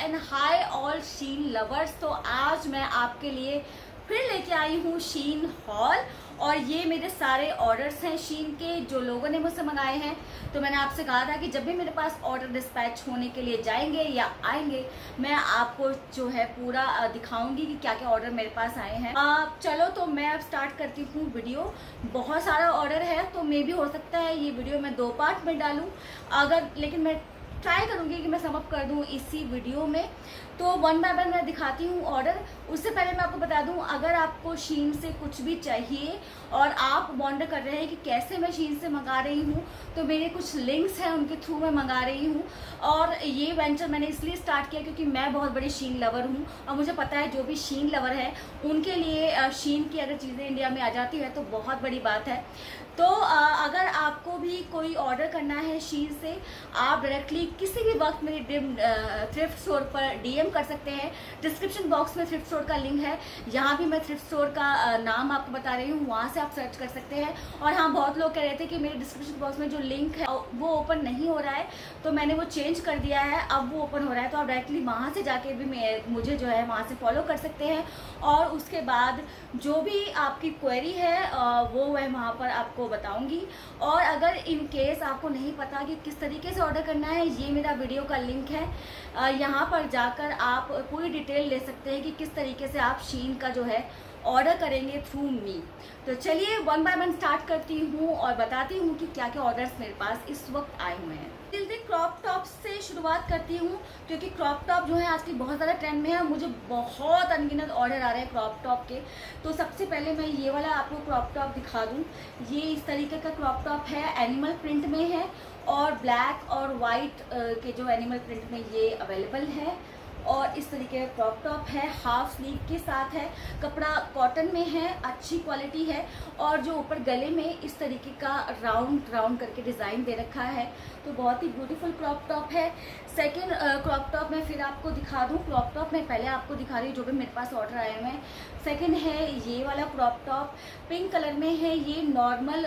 And hi all Shein lovers. तो आज मैं आपके लिए फिर लेके आई हूँ शीन हॉल और ये मेरे सारे ऑर्डर्स हैं शीन के जो लोगों ने मुझसे मंगाए हैं। तो मैंने आपसे कहा था कि जब भी मेरे पास ऑर्डर डिस्पैच होने के लिए जाएंगे या आएंगे मैं आपको जो है पूरा दिखाऊंगी कि क्या क्या ऑर्डर मेरे पास आए हैं। चलो तो मैं अब स्टार्ट करती हूँ वीडियो। बहुत सारा ऑर्डर है तो मे भी हो सकता है ये वीडियो मैं 2 पार्ट में डालूं, लेकिन मैं ट्राई करूंगी कि मैं सम अप कर दूं इसी वीडियो में। तो वन बाय वन मैं दिखाती हूँ ऑर्डर। उससे पहले मैं आपको बता दूं, अगर आपको शीन से कुछ भी चाहिए और आप वॉन्डर कर रहे हैं कि कैसे मैं शीन से मंगा रही हूँ, तो मेरे कुछ लिंक्स हैं उनके थ्रू मैं मंगा रही हूँ। और ये वेंचर मैंने इसलिए स्टार्ट किया क्योंकि मैं बहुत बड़ी शीन लवर हूँ और मुझे पता है जो भी शीन लवर है उनके लिए शीन की अगर चीज़ें इंडिया में आ जाती है तो बहुत बड़ी बात है। तो अगर आपको भी कोई ऑर्डर करना है शीन से, आप डायरेक्टली किसी भी वक्त मेरे थ्रिफ्ट स्टोर पर डीएम कर सकते हैं। डिस्क्रिप्शन बॉक्स में थ्रिफ्ट स्टोर का लिंक है, यहाँ भी मैं थ्रिफ्ट स्टोर का नाम आपको बता रही हूँ, वहाँ से आप सर्च कर सकते हैं। और हाँ, बहुत लोग कह रहे थे कि मेरे डिस्क्रिप्शन बॉक्स में जो लिंक है वो ओपन नहीं हो रहा है, तो मैंने वो चेंज कर दिया है, अब वो ओपन हो रहा है। तो आप डायरेक्टली वहाँ से जाके भी मुझे जो है वहाँ से फॉलो कर सकते हैं। और उसके बाद जो भी आपकी क्वेरी है वो मैं वहाँ पर आपको बताऊंगी। और अगर इन केस आपको नहीं पता कि किस तरीके से ऑर्डर करना है, ये मेरा वीडियो का लिंक है, यहाँ पर जाकर आप पूरी डिटेल ले सकते हैं कि किस तरीके से आप शीन का जो है ऑर्डर करेंगे थ्रू मी। तो चलिए वन बाय वन स्टार्ट करती हूँ और बताती हूँ कि क्या क्या ऑर्डर्स मेरे पास इस वक्त आए हुए हैं। जल्दी क्रॉप टॉप से शुरुआत करती हूँ क्योंकि क्रॉप टॉप जो है आजकल बहुत ज़्यादा ट्रेंड में है। मुझे बहुत अनगिनत ऑर्डर आ रहे हैं क्रॉप टॉप के। तो सबसे पहले मैं ये वाला आपको क्रॉप टॉप दिखा दूँ। ये इस तरीके का क्रॉप टॉप है, एनिमल प्रिंट में है और ब्लैक और वाइट के जो एनिमल प्रिंट में ये अवेलेबल है। और इस तरीके का क्रॉप टॉप है, हाफ स्लीव के साथ है, कपड़ा कॉटन में है, अच्छी क्वालिटी है। और जो ऊपर गले में इस तरीके का राउंड करके डिज़ाइन दे रखा है, तो बहुत ही ब्यूटीफुल क्रॉप टॉप है। सेकेंड क्रॉप टॉप मैं फिर आपको दिखा दूँ। क्रॉप टॉप मैं पहले आपको दिखा रही हूँ जो भी मेरे पास ऑर्डर आए हुए हैं। सेकेंड है ये वाला क्रॉप टॉप, पिंक कलर में है। ये नॉर्मल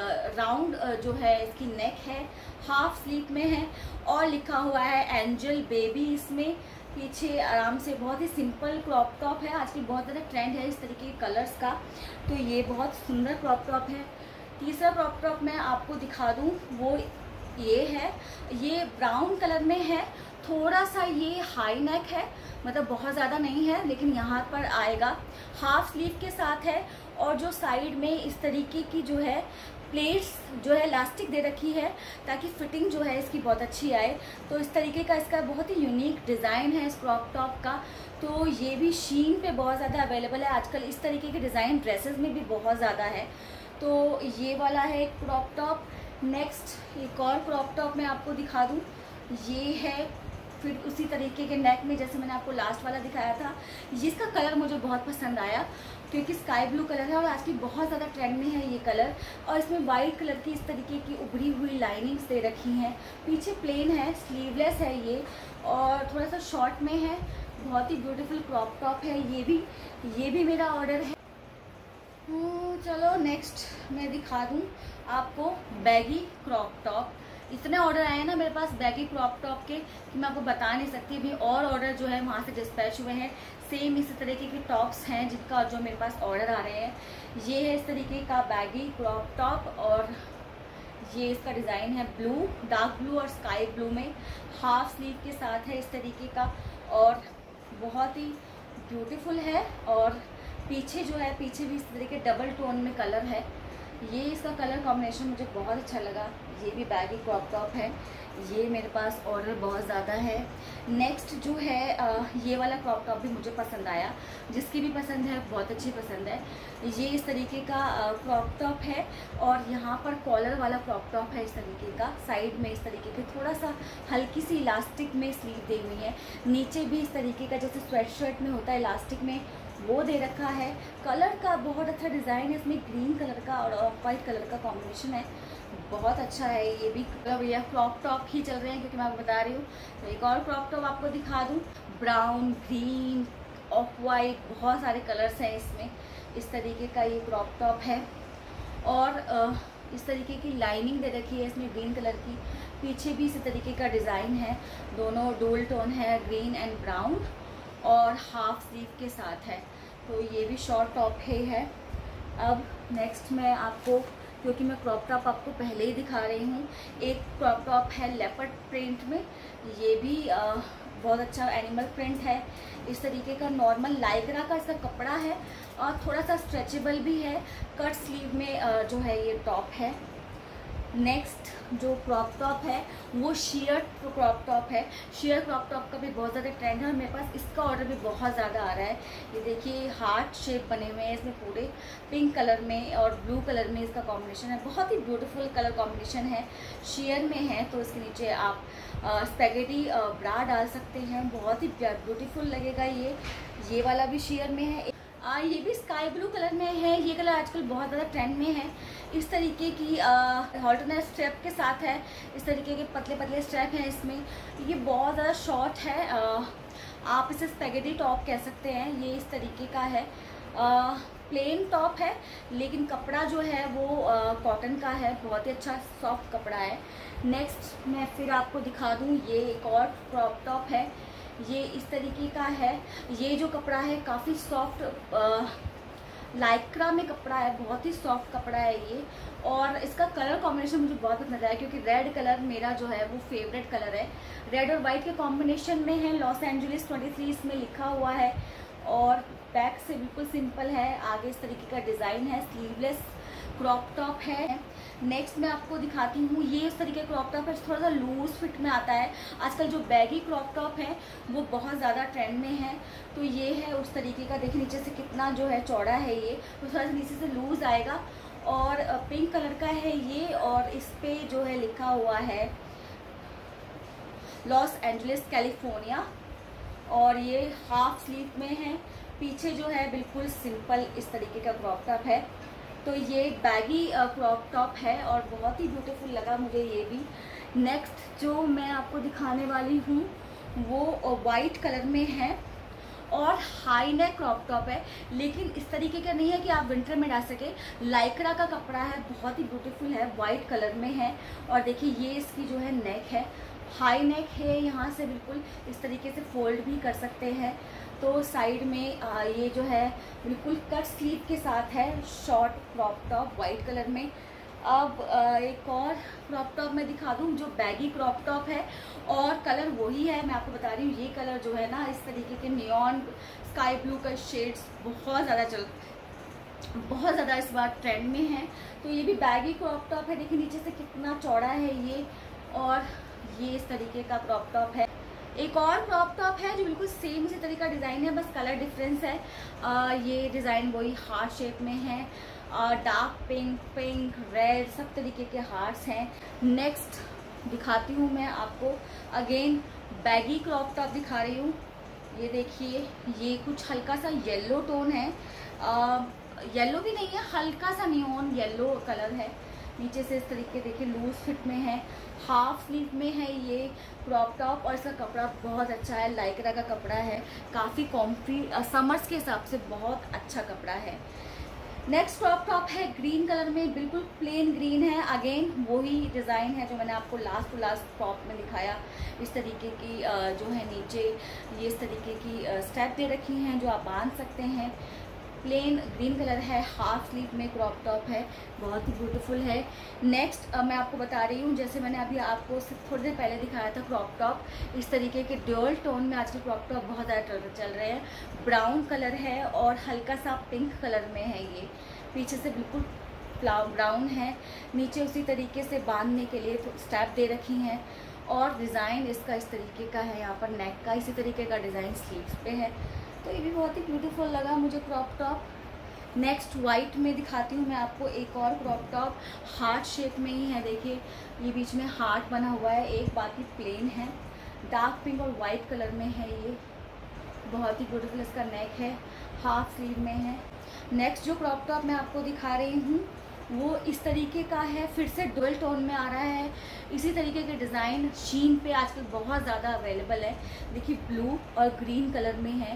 राउंड जो है इसकी नेक है, हाफ स्लीव में है और लिखा हुआ है एंजल बेबी इसमें पीछे आराम से। बहुत ही सिंपल क्रॉप टॉप है, आजकल बहुत ज़्यादा ट्रेंड है इस तरीके के कलर्स का, तो ये बहुत सुंदर क्रॉप टॉप है। तीसरा क्रॉप टॉप मैं आपको दिखा दूँ, वो ये है, ये ब्राउन कलर में है, थोड़ा सा ये हाई नेक है, मतलब बहुत ज़्यादा नहीं है लेकिन यहाँ पर आएगा, हाफ स्लीव के साथ है। और जो साइड में इस तरीके की जो है प्लेट्स जो है इलास्टिक दे रखी है ताकि फिटिंग जो है इसकी बहुत अच्छी आए। तो इस तरीके का इसका बहुत ही यूनिक डिज़ाइन है इस क्रॉप टॉप का। तो ये भी शीन पे बहुत ज़्यादा अवेलेबल है आजकल, इस तरीके के डिज़ाइन ड्रेसेस में भी बहुत ज़्यादा है। तो ये वाला है एक क्रॉप टॉप। नेक्स्ट एक और क्रॉप टॉप मैं आपको दिखा दूँ, ये है फिर उसी तरीके के नेक में जैसे मैंने आपको लास्ट वाला दिखाया था। जिसका कलर मुझे बहुत पसंद आया क्योंकि स्काई ब्लू कलर है और आज की बहुत ज़्यादा ट्रेंड में है ये कलर। और इसमें वाइट कलर की इस तरीके की उभरी हुई लाइनिंग्स दे रखी हैं। पीछे प्लेन है, स्लीवलेस है ये और थोड़ा सा शॉर्ट में है। बहुत ही ब्यूटीफुल क्रॉप टॉप है ये भी मेरा ऑर्डर है। चलो नेक्स्ट मैं दिखा दूँ आपको बैगी क्रॉप टॉप। इतने ऑर्डर आए हैं ना मेरे पास बैगी क्रॉप टॉप के कि मैं आपको बता नहीं सकती। अभी और ऑर्डर जो है वहाँ से डिस्पैच हुए हैं, सेम इसी तरीके के टॉप्स हैं जिनका जो मेरे पास ऑर्डर आ रहे हैं। ये है इस तरीके का बैगी क्रॉप टॉप और ये इसका डिज़ाइन है ब्लू, डार्क ब्लू और स्काई ब्लू में, हाफ स्लीव के साथ है इस तरीके का और बहुत ही ब्यूटीफुल है। और पीछे जो है पीछे भी इस तरीके डबल टोन में कलर है। ये इसका कलर कॉम्बिनेशन मुझे बहुत अच्छा लगा। ये भी बैगी क्रॉप टॉप है, ये मेरे पास ऑर्डर बहुत ज़्यादा है। नेक्स्ट जो है ये वाला क्रॉप टॉप भी मुझे पसंद आया, जिसकी भी पसंद है बहुत अच्छी पसंद है। ये इस तरीके का क्रॉप टॉप है और यहाँ पर कॉलर वाला क्रॉप टॉप है इस तरीके का। साइड में इस तरीके के थोड़ा सा हल्की सी इलास्टिक में स्लीव दी हुई है। नीचे भी इस तरीके का जैसे स्वेट शर्ट में होता है इलास्टिक में वो दे रखा है। कलर का बहुत अच्छा डिज़ाइन है, इसमें ग्रीन कलर का और ऑफ वाइट कलर का कॉम्बिनेशन है, बहुत अच्छा है। ये भी भैया क्रॉप टॉप ही चल रहे हैं क्योंकि मैं आपको बता रही हूँ। तो एक और क्रॉप टॉप आपको दिखा दूँ, ब्राउन, ग्रीन, ऑफ वाइट, बहुत सारे कलर्स हैं इसमें। इस तरीके का ये क्रॉप टॉप है और इस तरीके की लाइनिंग दे रखी है इसमें ग्रीन कलर की। पीछे भी इसी तरीके का डिज़ाइन है, दोनों डुअल टोन है, ग्रीन एंड ब्राउन, और हाफ स्लीव के साथ है। तो ये भी शॉर्ट टॉप है। अब नेक्स्ट मैं आपको, क्योंकि मैं क्रॉप टॉप आपको पहले ही दिखा रही हूँ, एक क्रॉप टॉप है लेपर्ड प्रिंट में। ये भी बहुत अच्छा एनिमल प्रिंट है। इस तरीके का नॉर्मल लाइक्रा का इसका कपड़ा है और थोड़ा सा स्ट्रेचेबल भी है। कट स्लीव में जो है ये टॉप है। नेक्स्ट जो क्रॉप टॉप है वो शेयर क्रॉप टॉप है। शेयर क्रॉप टॉप का भी बहुत ज़्यादा ट्रेंड है और मेरे पास इसका ऑर्डर भी बहुत ज़्यादा आ रहा है। ये देखिए हार्ट शेप बने हुए हैं इसमें, पूरे पिंक कलर में और ब्लू कलर में इसका कॉम्बिनेशन है। बहुत ही ब्यूटीफुल कलर कॉम्बिनेशन है। शेयर में है तो इसके नीचे आप स्पेगेटी ब्रा डाल सकते हैं, बहुत ही ब्यूटीफुल लगेगा। ये वाला भी शेयर में है। ये भी स्काई ब्लू कलर में है। ये कलर आजकल बहुत ज़्यादा ट्रेंड में है। इस तरीके की ऑल्टरनेट स्ट्रैप के साथ है। इस तरीके के पतले पतले स्ट्रैप हैं इसमें। ये बहुत ज़्यादा शॉर्ट है, आप इसे स्पेगेटी टॉप कह सकते हैं। ये इस तरीके का है, प्लेन टॉप है, लेकिन कपड़ा जो है वो कॉटन का है, बहुत ही अच्छा सॉफ्ट कपड़ा है। नेक्स्ट मैं फिर आपको दिखा दूँ, ये एक और क्रॉप टॉप है। ये इस तरीके का है। ये जो कपड़ा है काफ़ी सॉफ्ट लाइक्रा में कपड़ा है, बहुत ही सॉफ्ट कपड़ा है ये। और इसका कलर कॉम्बिनेशन मुझे बहुत पसंद आया, क्योंकि रेड कलर मेरा जो है वो फेवरेट कलर है। रेड और वाइट के कॉम्बिनेशन में है। लॉस एंजलिस 23 इसमें लिखा हुआ है और बैक से बिल्कुल सिंपल है। आगे इस तरीके का डिज़ाइन है। स्लीवलेस क्रॉप टॉप है। नेक्स्ट मैं आपको दिखाती हूँ, ये इस तरीके का क्रॉप टॉप है, थोड़ा सा लूज फिट में आता है। आजकल जो बैगी क्रॉप टॉप है वो बहुत ज़्यादा ट्रेंड में है। तो ये है उस तरीके का, देखिए नीचे से कितना जो है चौड़ा है ये, तो थोड़ा सा नीचे से लूज आएगा। और पिंक कलर का है ये, और इस पे जो है लिखा हुआ है लॉस एंजलिस कैलिफोर्निया, और ये हाफ स्लीव में है। पीछे जो है बिल्कुल सिंपल इस तरीके का क्रॉप टॉप है। तो ये बैगी क्रॉप टॉप है और बहुत ही ब्यूटीफुल लगा मुझे ये भी। नेक्स्ट जो मैं आपको दिखाने वाली हूँ वो वाइट कलर में है और हाई नेक क्रॉप टॉप है, लेकिन इस तरीके का नहीं है कि आप विंटर में डाल सके। लाइक्रा का कपड़ा है, बहुत ही ब्यूटीफुल है, वाइट कलर में है। और देखिए ये इसकी जो है नेक है, हाई नेक है, यहाँ से बिल्कुल इस तरीके से फोल्ड भी कर सकते हैं। तो साइड में ये जो है बिल्कुल कट स्लीव के साथ है, short crop top white colour में। अब एक और क्रॉप टॉप मैं दिखा दूँ जो बैगी क्रॉप टॉप है, और कलर वही है, मैं आपको बता रही हूँ। ये कलर जो है ना, इस तरीके के नियॉन स्काई ब्लू का शेड्स बहुत ज़्यादा इस बार ट्रेंड में है। तो ये भी बैगी क्रॉप टॉप है। देखिए नीचे से कितना चौड़ा है ये, और ये इस तरीके का क्रॉप टॉप है। एक और क्रॉप टॉप है जो बिल्कुल सेम इसी तरीके का डिज़ाइन है, बस कलर डिफरेंस है। ये डिज़ाइन वही हार्ट शेप में है, डार्क पिंक रेड सब तरीके के हार्ट्स हैं। नेक्स्ट दिखाती हूँ मैं आपको, अगेन बैगी क्रॉप टॉप दिखा रही हूँ। ये देखिए, ये कुछ हल्का सा येलो टोन है, येलो भी नहीं है, हल्का सा नियॉन येलो कलर है। नीचे से इस तरीके देखिए लूज फिट में है, हाफ स्लीव में है ये क्रॉप टॉप, और इसका कपड़ा बहुत अच्छा है, लाइक्रा का कपड़ा है, काफ़ी कॉम्फी, समर्स के हिसाब से बहुत अच्छा कपड़ा है। नेक्स्ट क्रॉप टॉप है ग्रीन कलर में, बिल्कुल प्लेन ग्रीन है। अगेन वही डिज़ाइन है जो मैंने आपको लास्ट टू लास्ट टॉप में दिखाया। इस तरीके की जो है नीचे ये इस तरीके की स्टेप दे रखी हैं जो आप बांध सकते हैं। प्लेन ग्रीन कलर है, हाफ स्लीव में क्रॉप टॉप है, बहुत ही ब्यूटीफुल है। नेक्स्ट मैं आपको बता रही हूँ, जैसे मैंने अभी आपको थोड़ी देर पहले दिखाया था क्रॉप टॉप, इस तरीके के ड्यूअल टोन में आजकल क्रॉप टॉप बहुत ज़्यादा चल रहे हैं। ब्राउन कलर है और हल्का सा पिंक कलर में है ये, पीछे से बिल्कुल ब्राउन है, नीचे उसी तरीके से बांधने के लिए स्टेप दे रखी हैं, और डिज़ाइन इसका इस तरीके का है। यहाँ पर नेक का इसी तरीके का डिज़ाइन स्लीव्स पे है। तो ये भी बहुत ही ब्यूटीफुल लगा मुझे क्रॉप टॉप। नेक्स्ट वाइट में दिखाती हूँ मैं आपको एक और क्रॉप टॉप, हार्ट शेप में ही है। देखिए ये बीच में हार्ट बना हुआ है, एक बाकी प्लेन है, डार्क पिंक और वाइट कलर में है ये, बहुत ही ब्यूटीफुल इसका नेक है, हाफ स्लीव में है। नेक्स्ट जो क्रॉप टॉप मैं आपको दिखा रही हूँ वो इस तरीके का है, फिर से डुअल टोन में आ रहा है। इसी तरीके के डिज़ाइन शीन पे आजकल बहुत ज़्यादा अवेलेबल है। देखिए ब्लू और ग्रीन कलर में है,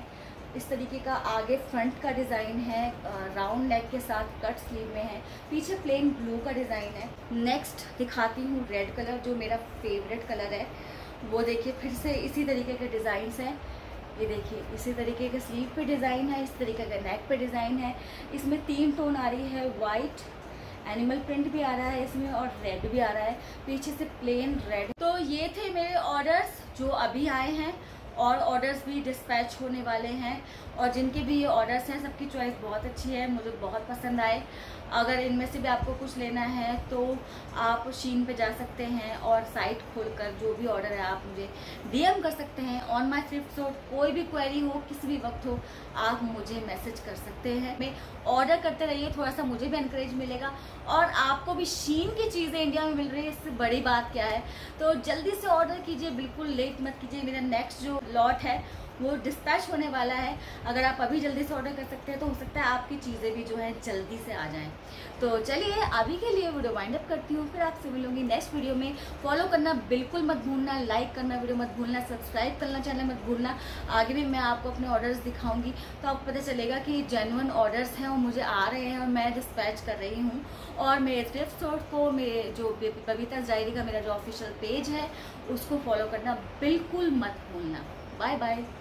इस तरीके का आगे फ्रंट का डिज़ाइन है, राउंड नेक के साथ कट स्लीव में है, पीछे प्लेन ब्लू का डिज़ाइन है। नेक्स्ट दिखाती हूँ रेड कलर, जो मेरा फेवरेट कलर है। वो देखिए फिर से इसी तरीके के डिज़ाइंस हैं। ये देखिए इसी तरीके के स्लीव पे डिज़ाइन है, इस तरीके का नेक पे डिज़ाइन है। इसमें 3 टोन आ रही है, वाइट, एनिमल प्रिंट भी आ रहा है इसमें और रेड भी आ रहा है, पीछे से प्लेन रेड। तो ये थे मेरे ऑर्डर्स जो अभी आए हैं, और ऑर्डर्स भी डिस्पैच होने वाले हैं। और जिनके भी ये ऑर्डर्स हैं सबकी चॉइस बहुत अच्छी है, मुझे बहुत पसंद आए। अगर इनमें से भी आपको कुछ लेना है तो आप शीन पे जा सकते हैं और साइट खोलकर जो भी ऑर्डर है आप मुझे डीएम कर सकते हैं ऑन माय थ्रिफ्ट स्टोर। कोई भी क्वेरी हो, किसी भी वक्त हो, आप मुझे मैसेज कर सकते हैं। मैं ऑर्डर करते रहिए, थोड़ा सा मुझे भी एनकरेज मिलेगा और आपको भी शीन की चीज़ें इंडिया में मिल रही है, इससे बड़ी बात क्या है। तो जल्दी से ऑर्डर कीजिए, बिल्कुल लेट मत कीजिए। मेरा नेक्स्ट जो लॉट है वो डिस्पैच होने वाला है। अगर आप अभी जल्दी से ऑर्डर कर सकते हैं तो हो सकता है आपकी चीज़ें भी जो है जल्दी से आ जाएं। तो चलिए अभी के लिए वीडियो वाइंड अप करती हूँ, फिर आपसे मिलूंगी नेक्स्ट वीडियो में। फॉलो करना बिल्कुल मत भूलना, लाइक करना वीडियो मत भूलना, सब्सक्राइब करना चैनल मत भूलना। आगे भी मैं आपको अपने ऑर्डर्स दिखाऊंगी तो आपको पता चलेगा कि जेन्युइन ऑर्डर्स हैं और मुझे आ रहे हैं और मैं डिस्पैच कर रही हूँ। और मेरे थ्रिफ्ट स्टोर को, मेरे जो बबीताज डायरी का मेरा जो ऑफिशियल पेज है उसको फॉलो करना बिल्कुल मत भूलना। Bye bye.